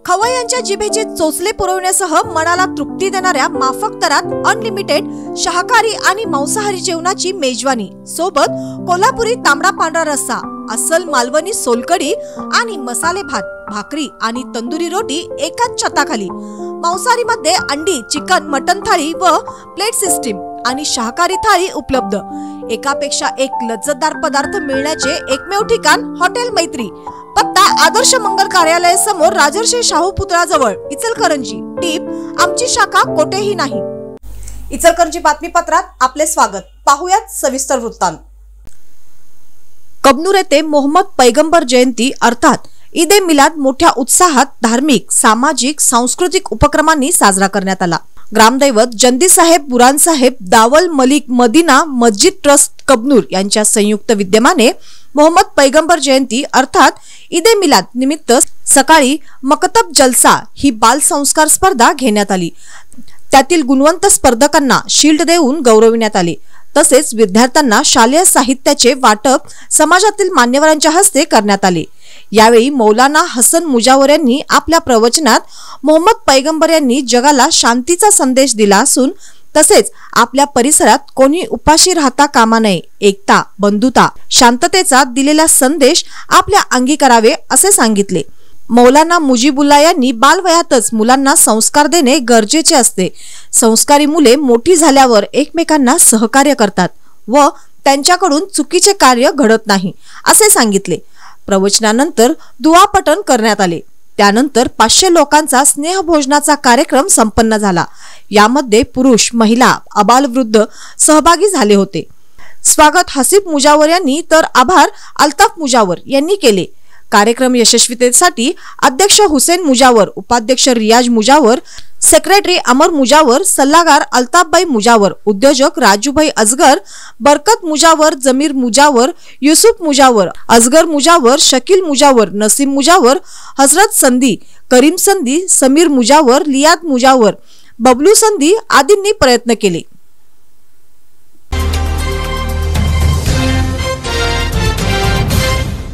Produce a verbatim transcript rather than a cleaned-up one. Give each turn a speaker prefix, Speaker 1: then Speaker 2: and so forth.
Speaker 1: खवय्यांच्या जिभेचे चोचले पुरवण्यासह मनाला तृप्ती देणाऱ्या माफक दरात अनलिमिटेड शाकाहारी आणि मांसाहारी जेवणाची मेजवानी सोबत कोल्हापुरी तांबडा पांढरा रस्सा, अस्सल मालवणी सोलकढी आणि मसाले भात, भाकरी आणि तंदुरी रोटी एकाच छताखाली। मांसाहारी मध्ये अंडी, चिकन, मटन थाळी व प्लेट सिस्टीम आणि शाकाहारी थाळी उपलब्ध। एकापेक्षा एक लज्जतदार पदार्थ मिळण्याचे एकमेव ठिकाण हॉटेल मैत्री। पत्ता आदर्श मंगल कार्यालय समोर, राजर्षी शाहू पुतळाजवळ, इचलकरंजी। टीप आमची शाखा कोठेही नाही। इचलकरंजी बातमीपत्रात आपले स्वागत। पाहुयात सविस्तर वृत्तांत। कबनूर येथे मोहम्मद पैगंबर जयंती अर्थात ईद ए मिलाद मोठ्या उत्साहात धार्मिक, सामाजिक, सांस्कृतिक उपक्रमांनी साजरा करण्यात आला। ग्रामदैवत जंदी साहेब बुरान साहेब दावल मलिक मदीना मस्जिद ट्रस्ट कबनूर यांच्या संयुक्त विद्यमाने मोहम्मद पैगंबर जयंती अर्थात ईद ए मिलाद निमित्त सकाळी मकतब जलसा ही बाल संस्कार स्पर्धा घेण्यात आली। त्यातील गुणवंत स्पर्धकांना शील्ड देऊन गौरविण्यात आले। तसेच विद्यार्थ्यांना शालेय साहित्याचे वाटप समाजातील मान्यवरांच्या हस्ते करण्यात आले। यावेळी मौलाना हसन मुजावर यांनी आपल्या प्रवचनात मोहम्मद पैगंबर यांनी जगाला शांतीचा संदेश दिला असून तसेच आपल्या परिसरात कोणी उपाशी राहता कामा नये, एकता, बंधुता, शांततेचा दिलेला संदेश आपल्या अंगी करावे असे सांगितले। मौलाना मुजीबुल्ला यांनी बालवयातच मुलांना संस्कार देणे गरजेचे असते। संस्कारी मुले मोठी झाल्यावर एकमेकांना सहकार्य करतात व त्यांच्याकडून चुकीचे कार्य घडत नाही असे सांगितले। प्रवचनानंतर दुआ पठण करण्यात आले। त्यानंतर पाचशे लोकांचा स्नेहभोजनाचा कार्यक्रम संपन्न झाला। यामध्ये पुरुष, महिला, अबालवृद्ध सहभागी झाले होते। स्वागत हसीब मुजावर यांनी तर आभार अल्ताफ मुजावर यांनी केले। कार्यक्रम यशस्वीतेसाठी अध्यक्ष हुसेन मुजावर, उपाध्यक्ष रियाज मुजावर, सेक्रेटरी अमर मुजावर, सल्लागार अल्ताफभाई मुजावर, उद्योजक राजूभाई अजगर, बरकत मुजावर, जमीर मुजावर, युसुफ मुजावर, अजगर मुजावर, शकील मुजावर, नसीम मुजावर, हजरत संधी, करीम संधी, समीर मुजावर, लियाद मुजावर, बबलू संधी आदींनी प्रयत्न केले।